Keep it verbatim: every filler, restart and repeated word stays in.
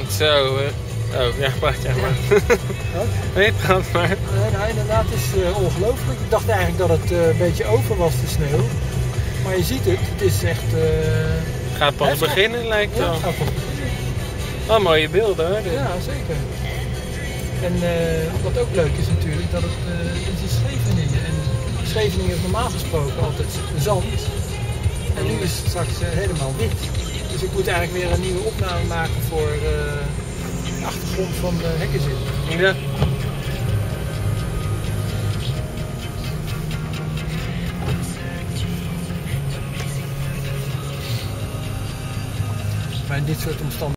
Zo, uh, oh ja, praat jij maar. Ja. Nee, praat maar. Nee, nou, inderdaad, het is uh, ongelooflijk. Ik dacht eigenlijk dat het uh, een beetje over was, de sneeuw. Maar je ziet het, het is echt... Uh, gaat pas heftig. beginnen, lijkt het ja, wel. het gaat pas beginnen. Oh, mooie beelden hoor. Ja, zeker. En uh, wat ook leuk is natuurlijk, dat het, uh, het is Scheveningen. En Scheveningen is normaal gesproken altijd zand. En nu is het straks uh, helemaal wit. Dus ik moet eigenlijk weer een nieuwe opname maken voor uh, de achtergrond van de hekkenzin. Ja. Maar in dit soort omstandigheden.